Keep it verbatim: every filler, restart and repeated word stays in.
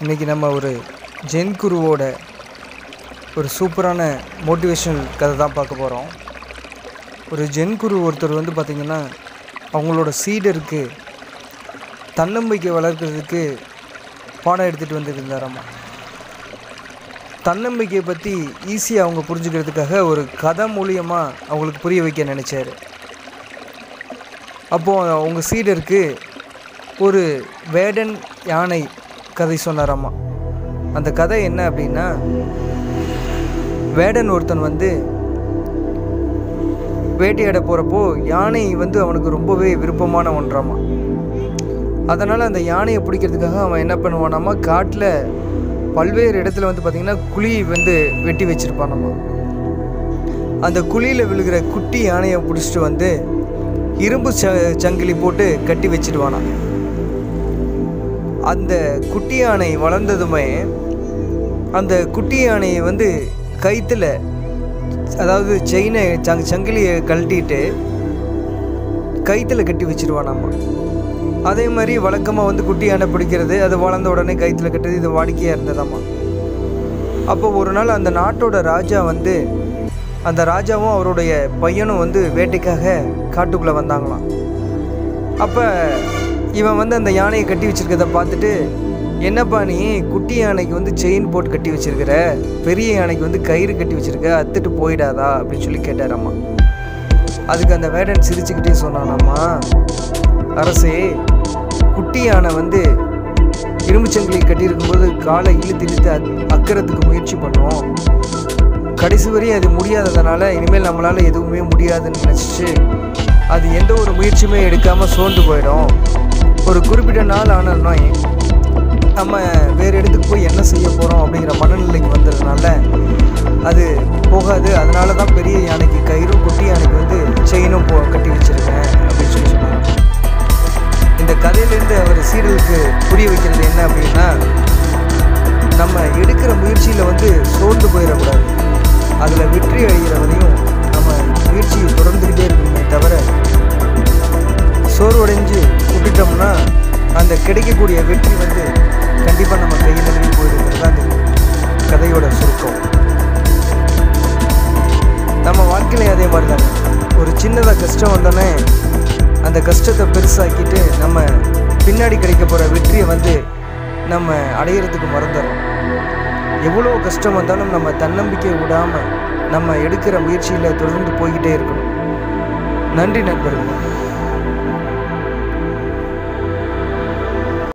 இன்றைக்கி நம்ம ஒரு ஜென் குருவோட ஒரு சூப்பரான மோட்டிவேஷனல் கதை தான் பார்க்க போகிறோம். ஒரு ஜென் குரு ஒருத்தர் வந்து பார்த்திங்கன்னா அவங்களோட சீடருக்கு தன்னம்பிக்கை வளர்க்குறதுக்கு பாடம் எடுத்துகிட்டு வந்துருந்தாராம்மா. தன்னம்பிக்கையை பற்றி ஈஸியாக அவங்க புரிஞ்சுக்கிறதுக்காக ஒரு கதை மூலியமாக அவங்களுக்கு புரிய வைக்க நினச்சார். அப்போது அவங்க சீடருக்கு ஒரு வேடன் யானை கதை சொன்னாராம்மா. அந்த கதை என்ன அப்படின்னா, வேடன் ஒருத்தன் வந்து வேட்டையாட போகிறப்போ யானை வந்து அவனுக்கு ரொம்பவே விருப்பமான ஒன்றாமா. அதனால் அந்த யானையை பிடிக்கிறதுக்காக அவன் என்ன பண்ணுவானாமா, காட்டில் பல்வேறு இடத்துல வந்து பார்த்திங்கன்னா குழி வந்து வெட்டி வச்சுருப்பானாமா. அந்த குழியில் விழுகிற குட்டி யானையை பிடிச்சிட்டு வந்து இரும்பு ச சங்கிலி போட்டு கட்டி வச்சிடுவானா. அந்த குட்டி யானை வளர்ந்ததுமே அந்த குட்டி யானையை வந்து கயிற்றுல, அதாவது செயினை சங் சங்கிலியை கழட்டிட்டு கயிற்றுல கட்டி வச்சிடுவானாம்மா. அதே மாதிரி வழக்கமாக வந்து குட்டி யானை பிடிக்கிறது, அது வளர்ந்த உடனே கயிற்றுல கட்டுறது, இது வாடிக்கையாக இருந்ததாம்மா. அப்போ ஒரு நாள் அந்த நாட்டோட ராஜா வந்து அந்த ராஜாவும் அவருடைய பையனும் வந்து வேட்டைக்காக காட்டுக்குள்ளே வந்தாங்களாம். அப்போ இவன் வந்து அந்த யானையை கட்டி வச்சிருக்கிறத பார்த்துட்டு, என்னப்பா நீ குட்டி யானைக்கு வந்து செயின் போட்டு கட்டி வச்சிருக்கிற, பெரிய யானைக்கு வந்து கயிறு கட்டி வச்சிருக்க, அத்துட்டு போயிடாதா அப்படின்னு சொல்லி கேட்டாராம்மா. அதுக்கு அந்த வேடன் சிரிச்சுக்கிட்டே சொன்னானாம்மா, அரசே, குட்டி யானை வந்து இரும்பு சங்கிலி கட்டியிருக்கும்போது காலை இழுத்து இழுத்து அக் அக்கிறதுக்கு முயற்சி பண்ணுவோம். கடைசி வரையும் அது முடியாததுனால இனிமேல் நம்மளால் எதுவுமே முடியாதுன்னு நினச்சிச்சு அது எந்த ஒரு முயற்சியுமே எடுக்காமல் சோர்ந்து போயிடும். ஒரு குறிப்பிட்ட நாள் ஆனதுனா நம்ம வேறு இடத்துக்கு போய் என்ன செய்ய போகிறோம் அப்படிங்கிற மனநிலைக்கு வந்ததுனால அது போகாது. அதனால தான் பெரிய யானைக்கு கயிறும் குட்டி யானைக்கு வந்து செயினும் போ கட்டி வச்சுருக்கேன் அப்படின்னு சொல்லி சொன்னாங்க. இந்த கதையிலேருந்து அவர் சீடலுக்கு புரிய வைக்கிறது என்ன அப்படின்னா, நம்ம எடுக்கிற முயற்சியில் வந்து சோர்ந்து போயிடக்கூடாது. அதில் வெற்றி அடைகிற வரையும் நம்ம முயற்சியை தொடர்ந்துக்கிட்டே இருக்கணுமே தவிர சோர்வடைஞ்சு விட்டுட்டோம்னா அந்த கிடைக்கக்கூடிய வெற்றி வந்து கண்டிப்பாக நம்ம கையில் நழுவி போயிருக்கிறது தான் அந்த கதையோட சுருக்கம். நம்ம வாழ்க்கையிலே அதே மாதிரி தானே, ஒரு சின்னதாக கஷ்டம் வந்தோடனே அந்த கஷ்டத்தை பெருசாக்கிட்டு நம்ம பின்னாடி கிடைக்க போகிற வெற்றியை வந்து நம்ம அடையிறதுக்கு மறந்துடுறோம். எவ்வளோ கஷ்டம் வந்தாலும் நம்ம தன்னம்பிக்கையை விடாமல் நம்ம எடுக்கிற முயற்சியில் தொடர்ந்து போய்கிட்டே இருக்கணும். நன்றி நண்பர்களே.